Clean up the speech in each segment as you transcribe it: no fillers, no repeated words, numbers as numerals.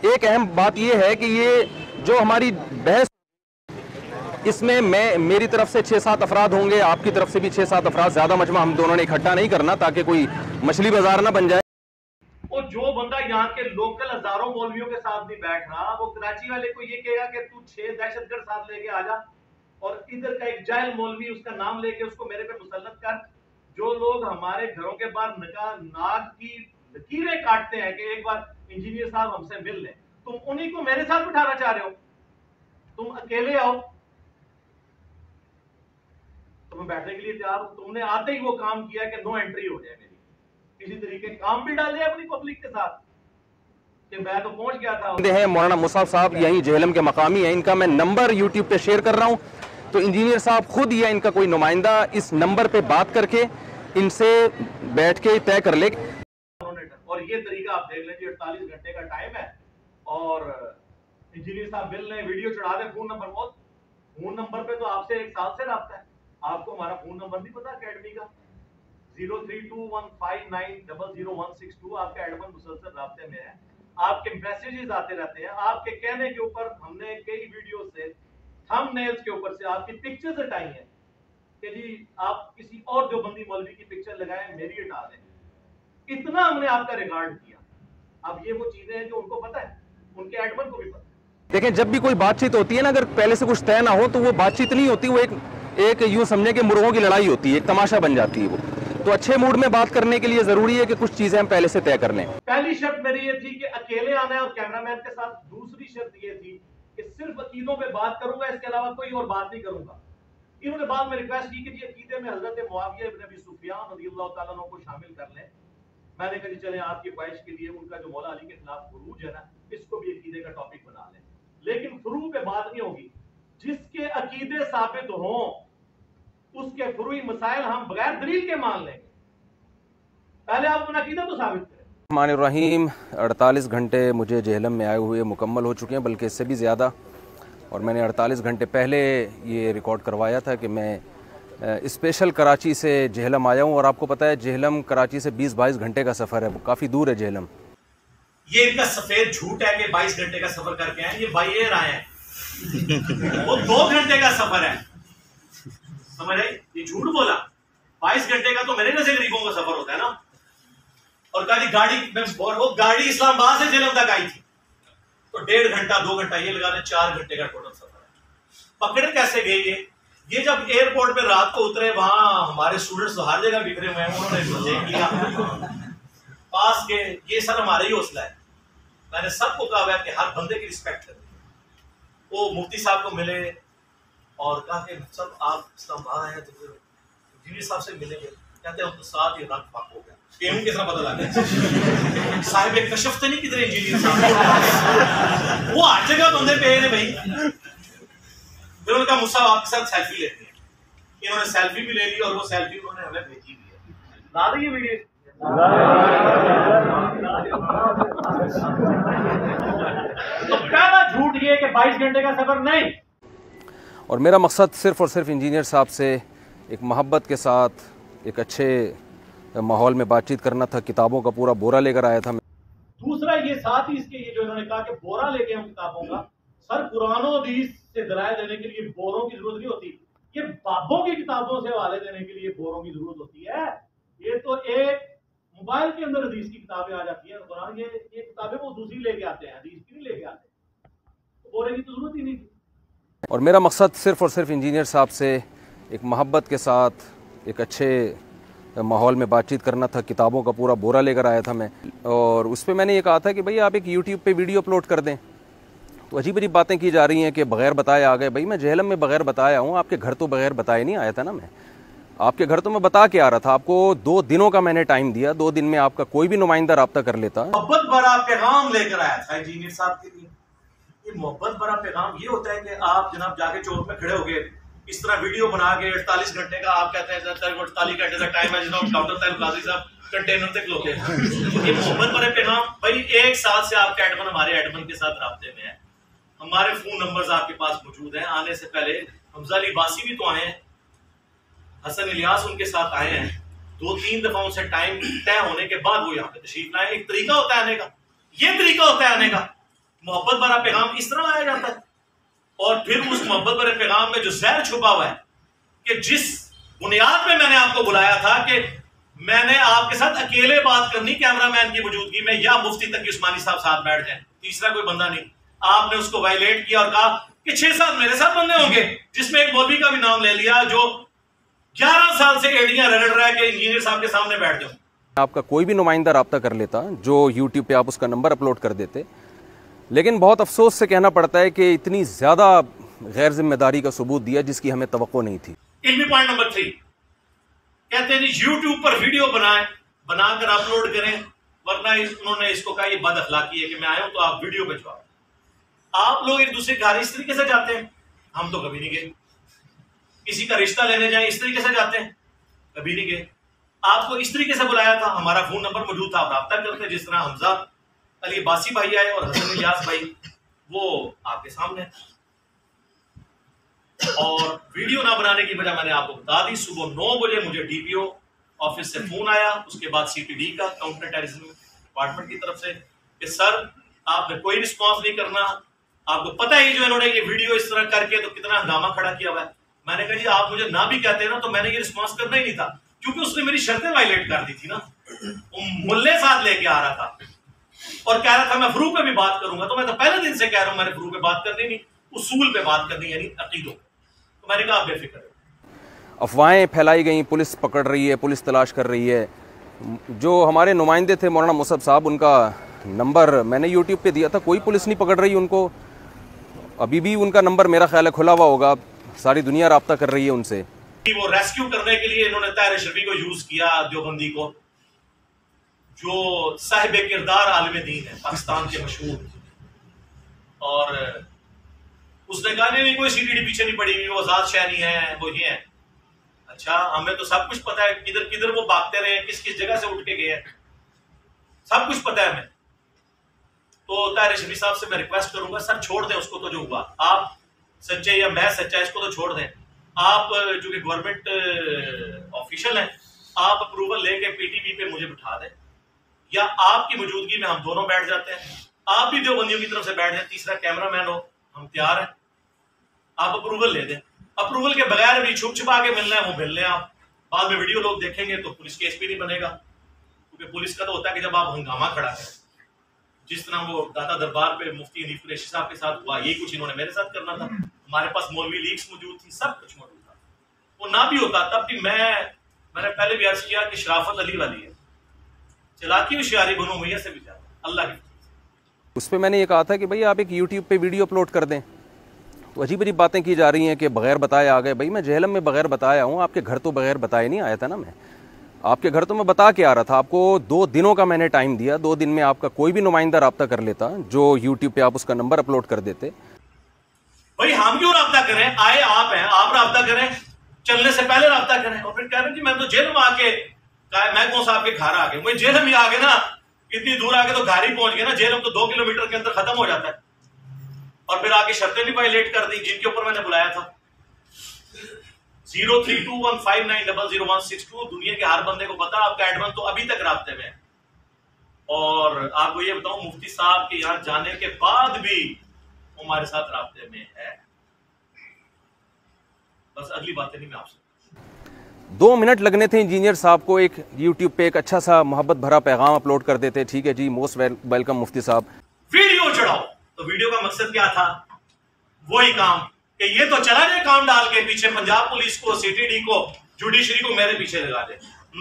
एक अहम बात यह है कि ये जो हमारी बहस, इसमें मेरी तरफ से 6-7 अफराद होंगे, आपकी तरफ से भी 6-7 अफराद, ज्यादा मजमा हम दोनों ने इकट्ठा नहीं करना ताकि कोई मछली बाजार ना बन जाए। और जो बंदा यहाँ के लोकल हजारों मौलवियों के साथ नहीं बैठ रहा, वो कराची वाले को ये कहेगा कि तू 6 दहशतगर्द साथ लेके आ जा और इधर का एक जाहिल मौलवी उसका नाम लेके उसको मेरे पे मुसल्लत कर। जो लोग हमारे घरों के बाहर नाक की लकीरें काटते हैं कि एक बार इंजीनियर साहब हमसे मिल लें, तुम उन्हीं को मेरे साथ बिठाना चाह रहे हो। तुम अकेले आओ, तुम्हें बैठने के लिए तैयार हो। तुमने आते ही वो काम किया कि नो एंट्री हो जाए मेरी। इसी तरीके काम भी डाले अपनी पब्लिक के साथ कि मैं तो पहुंच गया था। हैं मौलाना मुसाफ साहब यहीं जेहलम के मकामी है, इनका मैं नंबर यूट्यूब पे शेयर कर रहा हूं, तो इंजीनियर साहब खुद या इनका कोई नुमाइंदा इस नंबर पे बात करके इनसे बैठ के तय कर ले। और ये तरीका आप देख लें, 48 घंटे का टाइम है और इंजीनियर साहब मिल रहे, वीडियो चढ़ा दे, फोन नंबर बहुत, फोन नंबर पे तो आपसे 1 साल से रब्ता है। आपको हमारा फोन नंबर नहीं पता अकेडमी का? 032159000162 आपका एडमिन मुसलसल राब्ते में है। आपके मैसेजेस आते रहते हैं, आपके कहने के ऊपर हमने कई वीडियो से थंबनेल्स के ऊपर से आपकी पिक्चर्स हटाई हैं कि जी आप किसी और जो बंदी मौलवी की पिक्चर लगाएं, मेरी हटा दें। इतना हमने आपका रिकॉर्ड किया। अब ये वो चीजें हैं जो उनको पता है, उनके एडमिन को भी पता है। देखें, जब भी कोई बातचीत होती है ना, अगर पहले से कुछ तय ना हो तो वो बातचीत नहीं होती, वो एक यूं समझे कि मुर्गों की लड़ाई होती है, एक तमाशा बन जाती है वो। तो अच्छे मूड में बात करने के लिए जरूरी है कि कुछ चीजें हम पहले से तय कर लें। पहली शर्त मेरी ये थी कि अकेले आना है और कैमरामैन के साथ। दूसरी शर्त ये थी कि सिर्फ अकीदों पे बात करूंगा, इसके अलावा कोई और बात नहीं करूंगा। इन्होंने बाद में रिक्वेस्ट की कि अकीदे में हजरत मुआविया इब्न अबी सुफियान रज़ियल्लाहु तआला अन्हु को शामिल कर लें। मैंने कहा चले आपकी ख्वाहिश के लिए उनका जो मौला अली के खिलाफ खुरूज है ना, इसको भी अकीदे का टॉपिक बना लें, लेकिन फुरू पे बात नहीं होगी। जिसके अकीदे साबित हों उसके फुरूई मसाइल हम बगैर दलील के मान लेंगे। पहले आप अपना अकीदा तो साबित करें। रहमानिर्रहीम, 48 घंटे मुझे जेहलम में आए हुए मुकम्मल हो चुके हैं, बल्कि इससे भी ज़्यादा। और मैंने 48 घंटे पहले ये रिकॉर्ड करवाया था कि मैं स्पेशल कराची से जेहलम आया हूँ। और आपको पता है जेहलम कराची से 20-22 घंटे का सफ़र है, काफ़ी दूर है जेहलम। ये इनका सफेद झूठ है कि 22 घंटे का सफर करके आए। ये बाई एयर आए हैं, वो 2 घंटे का सफर है, समझ आई? ये झूठ बोला। 22 घंटे का तो मेरे जैसे गरीबों का सफर होता है ना। और कहा गाड़ी वो गाड़ी इस्लामाबाद से जेहलम तक आई थी, तो 1.5 घंटा 2 घंटा ये लगा ले, 4 घंटे का टोटल सफर है। पकड़ कैसे गई ये जब एयरपोर्ट पे रात को उतरे, वहां हमारे स्टूडेंट्स हर जगह बिखरे हुए हैं, उन्होंने देख लिया पास के, ये सर हमारा ही हौसला है। मैंने सबको कहा है कि हर बंदे की रिस्पेक्ट करें। वो मुफ्ती साहब को मिले और कहा कि सब आप इस्लामाबाद आए तो इंजीनियर साहब से मिलेंगे। कहते हैं तो साथ ही रंग फाक हो गया। केहू किस तरह पता लगा साहिब कशफ तो नहीं किधर इंजीनियर साहब, वो हर जगह बंदे पे हैं भाई। फिर उनका मुस्सा आपके साथ सेल्फी लेते हैं। इन्होंने सेल्फी भी ले ली और वो सेल्फी उन्होंने हमें भेजी भी है। ला दी ये वीडियो। तो पहला झूठ ये कि 22 घंटे का सफर नहीं। और मेरा मकसद सिर्फ़ और सिर्फ इंजीनियर साहब से एक मोहब्बत के साथ एक अच्छे माहौल में बातचीत करना था। किताबों का पूरा बोरा लेकर आया था मैं। दूसरा ये साथ ही इसके ये जो इन्होंने कहा कि बोरा लेके हम किताबों का, सर कुरान और हदीस से दलाइल देने के लिए बोरों की जरूरत नहीं होती। ये बाबों की किताबों से हवाले देने के लिए बोरों की जरूरत होती है। ये तो एक मोबाइल के अंदर हदीस की किताबें आ जाती है, कुरान ये किताबें वो दूसरी लेके आते हैं, हदीस की नहीं लेके आते, तो बोरे की तो जरूरत ही नहीं थी। और मेरा मकसद सिर्फ़ और सिर्फ इंजीनियर साहब से एक मोहब्बत के साथ एक अच्छे माहौल में बातचीत करना था। किताबों का पूरा बोरा लेकर आया था मैं, और उस पर मैंने ये कहा था कि भाई आप एक यूट्यूब पे वीडियो अपलोड कर दें। तो अजीब अजीब बातें की जा रही हैं कि बग़ैर बताए आ गए। भाई मैं जेहलम में बग़ैर बताया हूँ, आपके घर तो बग़ैर बताए नहीं आया था ना। मैं आपके घर तो मैं बता के आ रहा था। आपको 2 दिनों का मैंने टाइम दिया, 2 दिन में आपका कोई भी नुमाइंदा राब्ता कर लेता। मोहब्बत भरा पैगाम लेकर आया था इंजीनियर साहब के लिए। ये मोहब्बत भरा पैगाम ये होता है कि आप जनाब जाके चौक में खड़े हो गए, इस तरह वीडियो बना के 48 घंटे का, आप कहते हैं 48 घंटे का टाइम है जितना डॉक्टर साहब गाजी साहब कंटेनर तक लोगे। ये मोहब्बत भरे पैगाम भाई 1 साल से आपके एडमिन हमारे एडमिन के साथ राब्ते में है। हमारे फोन नंबर्स आपके पास मौजूद हैं। आने से पहले हमजा अली बासी भी तो आए हैं, हसन इलियास उनके साथ आए हैं। 2-3 दफा उनसे टाइम तय होने के बाद वो यहाँ पे तशरीफ लाए। एक तरीका होता है आने का, ये तरीका होता है आने का। मोहब्बत भरा पैगाम इस तरह लाया जाता है। और फिर उस मोहब्बत भरे पैगाम में जो जहर छुपा हुआ है कि जिस बुनियाद पे मैंने आपको बुलाया था कि मैंने आपके साथ अकेले बात करनी कैमरामैन की मौजूदगी में, या मुफ्ती तकी उस्मानी साहब साथ बैठ जाए, तीसरा कोई बंदा नहीं, आपने उसको वायलेट किया और कहा कि 6-7 मेरे साथ बंदे होंगे, जिसमें एक मौलवी का भी नाम ले लिया जो 11 साल से एड़ियां रगड़ रहा है कि इंजीनियर साहब के सामने बैठ जाऊं। आपका कोई भी नुमाइंदा राब्ता कर लेता जो यूट्यूब पे आप उसका नंबर अपलोड कर देते, लेकिन बहुत अफसोस से कहना पड़ता है कि इतनी ज़्यादा गैर जिम्मेदारी का सबूत दिया जिसकी हमें तवक्को नहीं थी। इल्मी पॉइंट नंबर 3 कहते हैं जी यूट्यूब पर वीडियो बनाकर अपलोड करें, वरना उन्होंने इसको कहा ये बद अखलाकी है कि मैं आया हूं तो आप वीडियो भिजवाओ। आप लोग एक दूसरे के घर इस तरीके से जाते हैं, हम तो कभी नहीं गए। किसी का रिश्ता लेने जाए इस तरीके से जाते हैं, कभी नहीं गए। आपको इस तरीके से बुलाया था, हमारा फोन नंबर मौजूद था, आप राब्ता करते। जिस तरह हमजा अली बासी भाई आए और हसन इलियास भाई, वो आपके सामने। और वीडियो ना बनाने की वजह मैंने आपको बता दी। सुबह 9 बजे मुझे डीपीओ ऑफिस से फोन आया, उसके बाद सीपीडी का काउंटर टेररिज्म डिपार्टमेंट की तरफ से कि सर आपने कोई रिस्पॉन्स नहीं करना, आपको पता ही जो इन्होंने ये वीडियो इस तरह करके तो कितना हंगामा खड़ा किया हुआ है। मैंने कहा जी आप मुझे ना भी कहते ना तो मैंने ये रिस्पॉन्स करना ही नहीं था, क्योंकि उसने मेरी शर्तें वायलेट कर दी थी ना। वो मुल्ले साथ लेके आ रहा था और कह रहा था मैं फ्रू पे भी बात करूंगा, तो मैं तो पहले दिन से कह रहा हूं मैंने फ्रू पे बात करनी नहीं, उसूल पे बात करनी, यानी अकीदों। तो मैंने कहा आप बेफिक्र रहो। अफवाहें फैलाई गई, पुलिस पकड़ रही है, पुलिस तलाश कर रही है। जो हमारे नुमाइंदे थे मौलाना मुसब साहब, उनका नंबर मैंने यूट्यूब पे दिया था, कोई पुलिस नहीं पकड़ रही उनको। अभी भी उनका नंबर मेरा ख्याल है खुला हुआ होगा, सारी दुनिया राब्ता कर रही है उनसे। वो रेस्क्यू करने के लिए इन्होंने ताहिर शफी को यूज किया, देवबंदी को, जो साहिब किरदार आलिम दीन है पाकिस्तान के मशहूर। और उसने कहा नहीं कोई सीटीडी पीछे नहीं पड़ी, वो आजाद शहरी है, वो ये है। अच्छा हमें तो सब कुछ पता है, किधर किधर वो भागते रहे, किस किस जगह से उठ के गए हैं, सब कुछ पता है हमें। तो ताहिर शफी साहब से मैं रिक्वेस्ट करूंगा सर छोड़ दें उसको, तो जो हुआ आप सच्चे या मैं सच्चा, इसको तो छोड़ दें। आप जो कि गवर्नमेंट ऑफिशियल हैं, आप अप्रूवल लेके पीटीवी पे मुझे बिठा दें, या आपकी मौजूदगी में हम दोनों बैठ जाते हैं, आप भी देवबंदियों की तरफ से बैठ जाए, तीसरा कैमरामैन हो, हम तैयार हैं। आप अप्रूवल ले दें, अप्रूवल के बगैर भी छुप छुपा के मिलना है वो मिल लें आप। बाद में वीडियो लोग देखेंगे तो पुलिस केस भी नहीं बनेगा, क्योंकि पुलिस का तो होता है कि जब आप हंगामा खड़ा करें, जिस तरह वो दाता दरबार पे मुफ्ती हनीफ कुरैशी साहब के साथ हुआ, ये कुछ इन्होंने मेरे साथ करना था। हमारे पास मौलवी लीग्स मौजूद थी, सब कुछ मौजूद था। वो ना भी होता तब भी मैंने पहले भी अर्ज किया कि शराफत अली वाली है, चलाकी होशियारी बनो मैया से भी ज्यादा अल्लाह की। उस पर मैंने ये कहा था कि भाई आप एक यूट्यूब पे वीडियो अपलोड कर दें, तो अजीब अजीब बातें की जा रही हैं कि बगैर बताए आ गए। भाई मैं जेहलम में बगैर बताया हूँ, आपके घर तो बगैर बताए नहीं आया था ना। मैं आपके घर तो मैं बता के आ रहा था, आपको 2 दिनों का मैंने टाइम दिया, 2 दिन में आपका कोई भी नुमाइंदा राब्ता कर लेता जो यूट्यूब पे आप उसका नंबर अपलोड कर देते। भाई हम क्यों राब्ता करें, आए आप हैं, आप राब्ता करें, चलने से पहले राब्ता करें। और फिर कह रहे हैं कि मैं तो जेल में आके, मैं कौन सा आपके घर आ गए, मुझे जेल में आ गए ना, इतनी दूर आके तो घर ही पहुंच गए ना, जेल में तो 2 किलोमीटर के अंदर खत्म हो जाता है। और फिर आके शर्तें भी वायलेट कर दी जिनके ऊपर मैंने बुलाया था। 032159000162 दुनिया के हर बंदे को पता, आपका एडमन तो अभी तक राब्ते में है। और आपको ये बताऊं मुफ्ती साहब के यहाँ जाने के बाद भी हमारे साथ राब्ते में है। बस अगली बातें नहीं मैं आपसे 2 मिनट लगने थे इंजीनियर साहब को एक यूट्यूब पे एक अच्छा सा मोहब्बत भरा पैगाम अपलोड कर देते। ठीक है जी, मोस्ट वेलकम मुफ्ती साहब। वीडियो चढ़ाओ, तो वीडियो का मकसद क्या था, वही काम कि ये तो चला जाए काम डाल के पीछे पंजाब पुलिस को, सीटीडी को, जुडिशरी को मेरे पीछे लगा दे।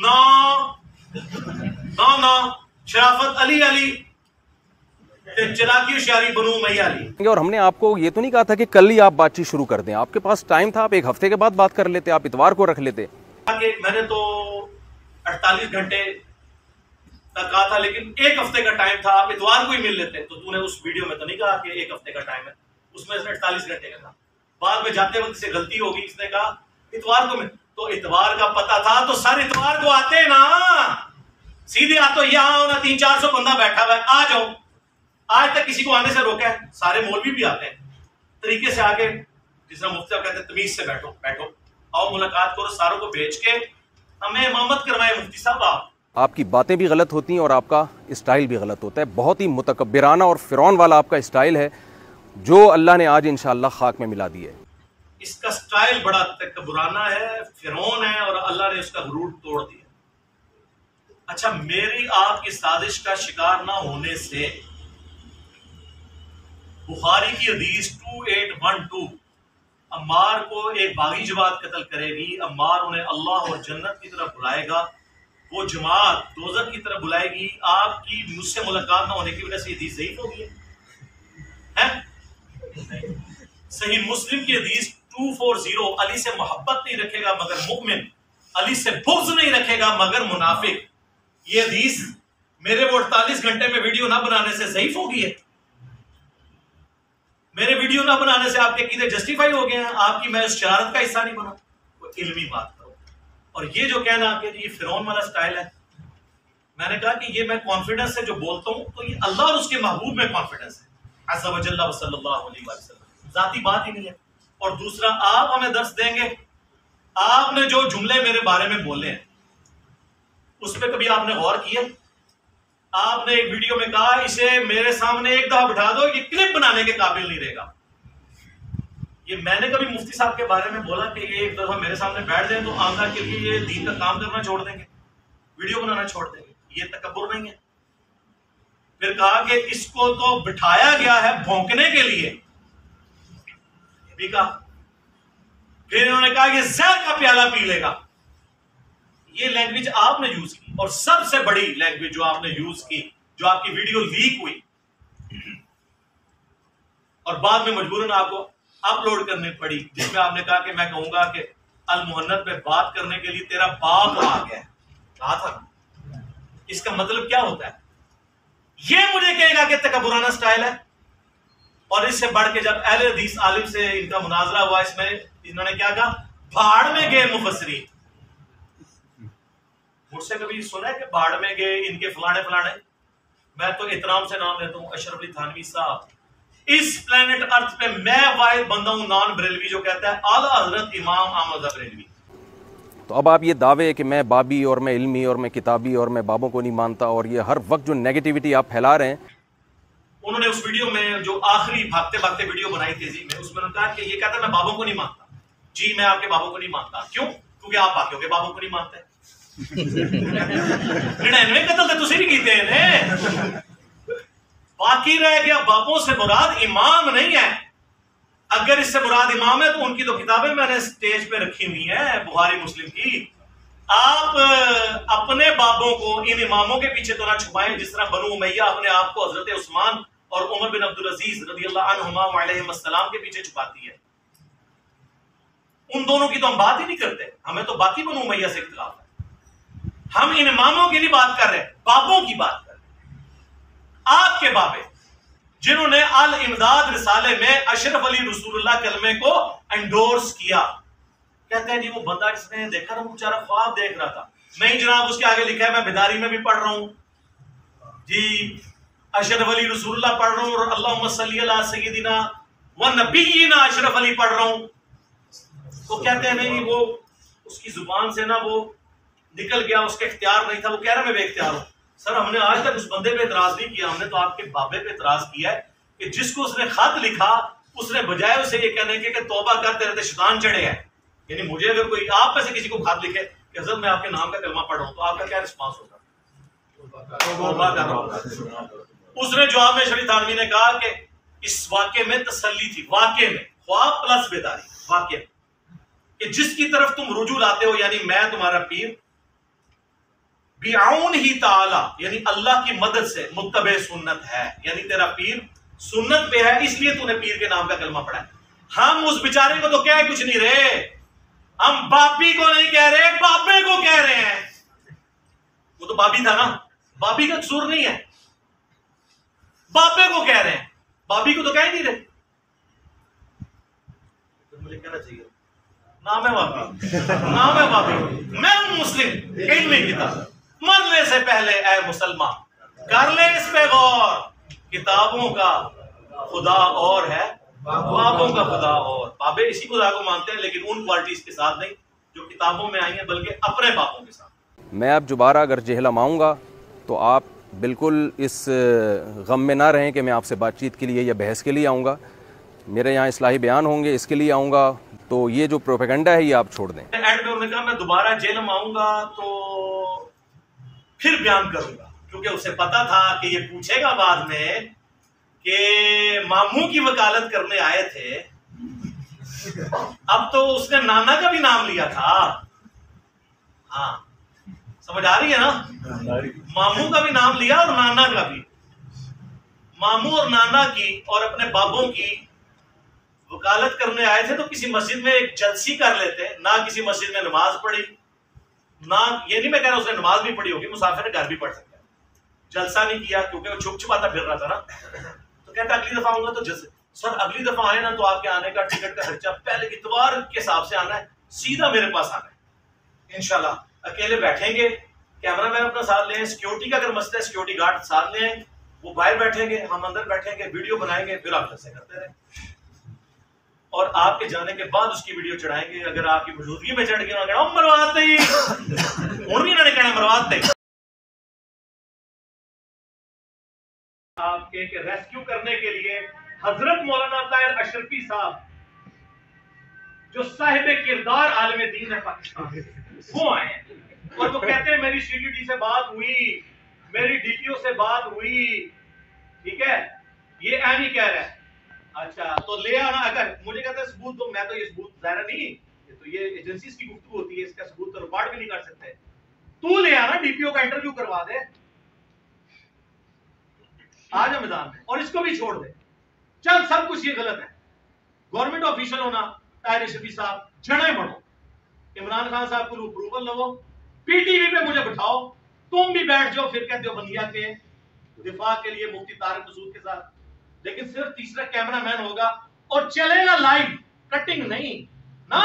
ना शराफत अली अली, चलाकी होशियारी बनू मैया अली। और हमने आपको ये तो नहीं कहा था कि कल ही आप बातचीत शुरू कर दें, आपके पास टाइम था, आप 1 हफ्ते के बाद बात कर लेते, आप इतवार को रख लेते। मैंने तो 48 घंटे तक कहा था, लेकिन 1 हफ्ते का टाइम था, आप इतवार को ही मिल लेते। तो तूने उस वीडियो में तो नहीं कहा कि 1 हफ्ते का टाइम है, उसमें 48 घंटे का था। बाद में जाते वक्त से गलती होगी, इसने कहा इतवार को तो इतवार का पता था तो सर इतवार को आते ना, सीधे आ तो यहाँ ना 300-400 बंदा बैठा हुआ है, आ जाओ। आज तक किसी को आने से रोका है, सारे मौलवी भी आते हैं तरीके से आके, जिस तरह मुफ्ती साहब कहते हैं तमीज से बैठो आओ मुलाकात करो, सारों को भेज के हमें इमामत करवाए मुफ्ती साहब आप। आपकी बातें भी गलत होती हैं और आपका स्टाइल भी गलत होता है। बहुत ही मुतकब्बिराना और फिरौन वाला आपका स्टाइल है, जो अल्लाह ने आज इंशाअल्लाह खाक में मिला दिया है। इसका स्टाइल बड़ा तकब्बुराना है, फिरौन है, और अल्लाह ने उसका गुरूर तोड़ दिया। अच्छा, मेरी आपकी साजिश का शिकार ना होने से बुखारी की हदीस 2812, अम्मार को एक बागी जमात कत्ल करेगी, अम्मार उन्हें अल्लाह और जन्नत की तरफ बुलाएगा, वो जमात दोज़ख की तरफ बुलाएगी। आपकी मुझसे मुलाकात ना होने की वजह से हदीस ज़ईफ़ हो गई है। सही मुस्लिम की हदीस 240, अली से मोहब्बत नहीं रखेगा मगर मुमिन, अली से बुग़्ज़ नहीं रखेगा मगर मुनाफिक। ये हदीस मेरे वो 48 घंटे में वीडियो ना बनाने से ज़ईफ़ हो गई है। मेरे वीडियो ना बनाने से आपके कीदे जस्टिफाई हो गए हैं, आपकी मैं उस शरारत का हिस्सा नहीं बना। वो इल्मी बात करो। और ये जो कहना कि ये फिरौन वाला स्टाइल है, मैंने कहा कि ये मैं कॉन्फिडेंस से जो बोलता हूं तो ये अल्लाह और उसके महबूब में कॉन्फिडेंस है, अज़्ज़ा व जल्ला व सल्लल्लाहु अलैहि वसल्लम, जाती बात ही नहीं है। और दूसरा, आप हमें दर्स देंगे, आपने जो जुमले मेरे बारे में बोले हैं उस पर कभी आपने गौर किया? आपने एक वीडियो में कहा इसे मेरे सामने एक दफा बिठा दो, ये क्लिप बनाने के काबिल नहीं रहेगा। ये मैंने कभी मुफ्ती साहब के बारे में बोला कि ये एक दफा मेरे सामने बैठ जाए तो आंधा के लिए ये दीन का काम करना छोड़ देंगे, वीडियो बनाना छोड़ देंगे? ये तकब्बुर नहीं है। फिर कहा कि इसको तो बिठाया गया है भौंकने के लिए, ये भी कहा। फिर इन्होंने कहा कि जहर का प्याला पी लेगा। ये लैंग्वेज आपने यूज की, और सबसे बड़ी लैंग्वेज जो आपने यूज की, जो आपकी वीडियो लीक हुई और बाद में मजबूरन आपको अपलोड करनी पड़ी, जिसमें आपने कहा कि मैं कहूंगा कि अल मुहन्नद पे बात करने के लिए तेरा बाप आ गया, कहा था। इसका मतलब क्या होता है? ये मुझे कहेगा कि तकब्बुराना स्टाइल है। और इससे बढ़ के जब अहले हदीस आलिम से इनका मुनाजरा हुआ, इसमें इन्होंने क्या कहा? भाड़ में गए मुफस्सिरीन। मुझसे कभी सुना है कि भाड़ में गए इनके फलाने फलाने? मैं तो एहतराम से नाम लेता हूं अशरफ अली थानवी साहब। इस प्लेनेट अर्थ पे मैं वाहिद बंदा हूं नॉन बरेलवी जो कहता है आला हजरत इमाम अहमद बरेलवी। तो अब आप ये दावे कि मैं बाबी और मैं इल्मी और मैं किताबी और मैं बाबों को नहीं मानता, और ये हर वक्त जो नेगेटिविटी आप फैला रहे हैं। उन्होंने उस वीडियो में जो आखिरी भागते भागते वीडियो बनाई तेजी में, उसमें उन्होंने कहा कि ये कहता है मैं बाबों को नहीं मानता। जी, मैं आपके बाबों को नहीं मानता। क्यों? क्योंकि आप बाकियों के बाबों को नहीं मानते। 99 कत्ल तो तुसी नहीं कीते ने, बाकी रह गया बाबों से मुराद इमाम नहीं है। अगर इससे मुराद इमाम है तो उनकी तो किताबें मैंने स्टेज पे रखी हुई है, बुखारी मुस्लिम की। आप अपने बाबों को इन इमामों के पीछे तो ना छुपाएं, जिस तरह बनु उमैया अपने आप को हजरत उस्मान और उमर बिन अब्दुल अजीज रदियल्लाहु अन्हुमा व अलैहिस्सलाम के पीछे छुपाती है। उन दोनों की तो हम बात ही नहीं करते, हमें तो बाकी बनु उमैया से इख्तिलाफ है। हम इन इमामों की नहीं बात कर रहे, बाबों की बात कर रहे। आपके बाबे जिन्होंने अल इमदाद रिसाले में अशरफ अली रसूलुल्लाह कलमे को एंडोर्स किया। कहते हैं जी वो बंदा जिसने देखा ना, वो बेचारा ख्वाब देख रहा था। नहीं जनाब, उसके आगे लिखा है, मैं बेदारी में भी पढ़ रहा हूं जी, अशरफ अली रसूलुल्लाह पढ़ रहा हूं और अल्लाहुम्मा सल्ली अला सय्यिदिना व नबिय्यिना अशरफ अली पढ़ रहा हूं। तो कहते हैं नहीं, वो उसकी जुबान से ना वो निकल गया, उसके इख्तियार नहीं था, वो कह रहा मैं बेइख्तियार हूं। सर, हमने आज तक उस बंदे पे एतराज नहीं किया, हमने तो आपके बाबे पे एतराज किया है कि जिसको उसने खत लिखा उसने बजाय उसे ये कहने के तौबा कर, तेरे पे शैतान चढ़े है। यानी मुझे अगर कोई आप में से किसी को खत लिखे कि हज़रत मैं आपके नाम का कलमा पढ़ रहा हूं, तो आपका क्या रिस्पांस होगा? तौबा कर रहा हूं। उसने जवाब में शरीफ थानवी ने कहा कि इस वाक्य में तसल्ली थी, वाक्य में ख्वाब प्लस बेदारी, वाक्य कि जिसकी तरफ तुम रुजू लाते हो, यानी मैं तुम्हारा पीर, बिआउन ही ताला यानी अल्लाह की मदद से मुत्तबे सुन्नत है, यानी तेरा पीर सुन्नत पे है, इसलिए तूने पीर के नाम का कलमा पढ़ा है। हम उस बेचारे को तो कह कुछ नहीं रहे, हम बाबी को नहीं कह रहे, बाबे को कह रहे हैं। वो तो बाबी था ना, बाबी का कसूर नहीं है, बाबे को कह रहे हैं, बाबी को तो कह ही नहीं रहे। तो मुझे कहना चाहिए नाम है बाबी, नाम है बाबी। मैं हूं मुस्लिम, इल्मी किताब। मरने से पहले ऐ मुसलमान कर ले इस पे गौर, किताबों का खुदा और है, बाबों का खुदा और। बाबे इसी खुदा को मानते हैं, लेकिन उन क्वालिटीज के साथ नहीं जो किताबों में आई हैं, बल्कि अपने बाबों के साथ। मैं अब दोबारा अगर जेहलम आऊँगा तो आप बिल्कुल इस गम में ना रहें कि मैं आपसे बातचीत के लिए या बहस के लिए आऊँगा। मेरे यहाँ इस्लाही बयान होंगे, इसके लिए आऊँगा। तो ये जो प्रोपेगेंडा है ये आप छोड़ दें। एंड में उन्होंने कहा मैं दोबारा जेल में आऊंगा तो फिर बयान करूंगा, क्योंकि उसे पता था कि ये पूछेगा बाद में कि मामू की वकालत करने आए थे। अब तो उसने नाना का भी नाम लिया था। हाँ, समझ आ रही है ना? मामू का भी नाम लिया और नाना का भी। मामू और नाना की और अपने बाबों की वकालत करने आए थे तो किसी मस्जिद में एक जलसी कर लेते ना, किसी मस्जिद में नमाज पढ़ी ना। ये नहीं मैं कह रहा उसने नमाज भी पढ़ी होगी, मुसाफिर घर भी पढ़ सकता है, जलसा नहीं किया क्योंकि वो छुप छुपाता फिर रहा था ना। तो कहता अगली दफा आऊंगा तो जैसे सर अगली दफा आए ना तो आपके आने का टिकट का खर्चा पहले इतवार के हिसाब से आना है, सीधा मेरे पास आना है इंशाल्लाह। अकेले बैठेंगे, कैमरा मैन अपना साथ लें, सिक्योरिटी का अगर मसला है सिक्योरिटी गार्ड साथ लें, वो बाहर बैठेंगे, हम अंदर बैठेंगे, वीडियो बनाएंगे, फिर आप जैसे करते रहे और आपके जाने के बाद उसकी वीडियो चढ़ाएंगे। अगर आपकी मौजूदगी में चढ़ गया मरवाते ही हूं भी इन्होंने कहना मरवाते आपके के रेस्क्यू करने के लिए हजरत मौलाना ताहिर अशरफी साहब जो साहिब किरदार आलम दीन है पाकिस्तान, वो आए हैं और वो कहते हैं मेरी सीडीडी से बात हुई, मेरी डीपीओ से बात हुई, ठीक है, ये एम ही कह रहा है। अच्छा तो ले आना, अगर मुझे कहते हैं सबूत दो, मैं तो ये सबूत ज़ाहिर नहीं, ये तो ये एजेंसीज की गुफ्तगू होती है, इसका सबूत तो रिकॉर्ड भी नहीं कर सकते। तू ले आना, डीपीओ का इंटरव्यू करवा दे, आ जा मैदान में और इसको भी छोड़ दे। चल सब कुछ ये गलत है, गवर्नमेंट ऑफिशियल होना, ताहिर शफी साहब जड़े बढ़ो, इमरान खान साहब को अप्रूवल लो, पीटीवी पे मुझे बिठाओ, तुम भी बैठ जाओ फिर कहते हो बंदिया के दिफा के लिए मुफ्ती तारिक मसूद के साथ, लेकिन सिर्फ तीसरा कैमरामैन होगा और चलेगा लाइव, कटिंग नहीं। ना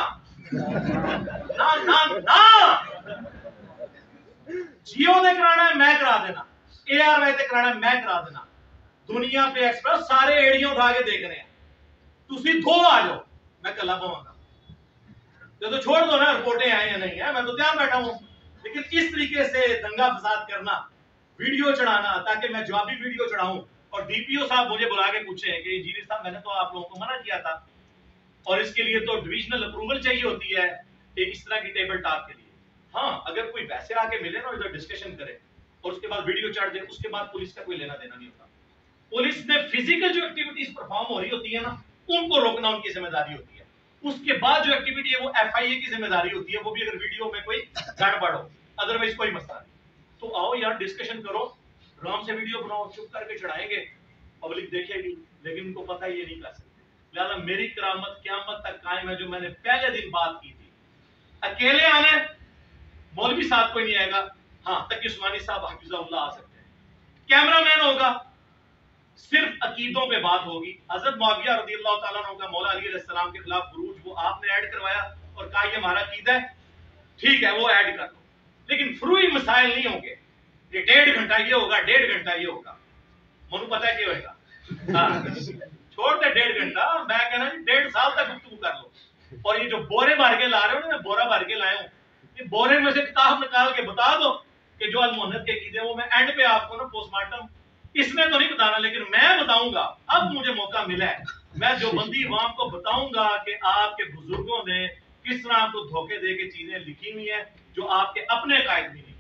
ना ना ना, जियो ने कराना है मैं करा देना, ARY ने कराना है मैं करा देना, दुनिया पे एक्सप्रेस सारे एड़ियों उठा के देख रहे हैं, तुसी दो आ जाओ मैं कला पाऊंगा। तो छोड़ दो ना, रिपोर्टें आए या नहीं है, मैं तो तैयार बैठा हूं। लेकिन इस तरीके से दंगा फसाद करना, वीडियो चढ़ाना ताकि मैं जवाबी वीडियो चढ़ाऊं और डीपीओ साहब मुझे बुला के पूछे कि इंजीनियर साहब मैंने तो आप लोगों को मना किया था और इसके लिए तो डिविजनल अप्रूवल चाहिए होती है इस तरह की टेबल टॉक के लिए। हाँ, अगर कोई वैसे आके मिले ना इधर डिस्कशन करे और उसके बाद वीडियो चढ़ दे, उसके बाद पुलिस का कोई लेना देना नहीं होता। पुलिस ने फिजिकल जो एक्टिविटीज परफॉर्म हो रही होती है ना, उनको रोकना उनकी जिम्मेदारी होती है। उसके बाद जो एक्टिविटी है वो FIA की जिम्मेदारी होती है, वो भी अगर वीडियो में कोई गड़बड़ हो, अदरवाइज कोई मसला नहीं। तो आओ यार डिस्कशन करो, आराम से वीडियो बनाओ, चुप करके चढ़ाएंगे, पब्लिक देखेगी, लेकिन उनको पता ये नहीं कर सकते। लिहाजा मेरी करामत क़यामत तक कायम है, जो मैंने पहले दिन बात की थी। अकेले आने, मौलवी साहब कोई नहीं आएगा, हाँ तकी उस्मानी साहब हफिज़हुल्लाह आ सकते हैं, कैमरामैन होगा, सिर्फ अकीदों पे बात होगी। हजरत मुआविया रज़ियल्लाहु ताला अन्हु का मौला अली अलैहिस्सलाम के खिलाफ बुरूज वो आपने ऐड करवाया और कहा ये हमारा अकीदा है, ठीक है वो ऐड कर दो, लेकिन फ्रूई मसाइल नहीं होंगे। ये 1.5 घंटा ये होगा, 1.5 घंटा ये होगा, मुझे पता है क्या होगा। छोड़ दे 1.5 घंटा, मैं कहना 1.5 साल तक गुफ्तगू कर लो। और ये जो बोरे भर के ला रहे हो ना, बोरा भर के लाए हूं, ये बोरे में से किताब निकाल के बता दो कि जो अल-मुहन्नद के अकीदे वो मैं एंड पे आपको ना पोस्टमार्टम इसमें तो नहीं बताना, लेकिन मैं बताऊंगा, अब मुझे मौका मिला है, मैं जो बंदी अवाम को बताऊंगा कि आपके बुजुर्गों ने किस तरह आपको धोखे दे के चीजें लिखी हुई है जो आपके अपने कायद में नहीं।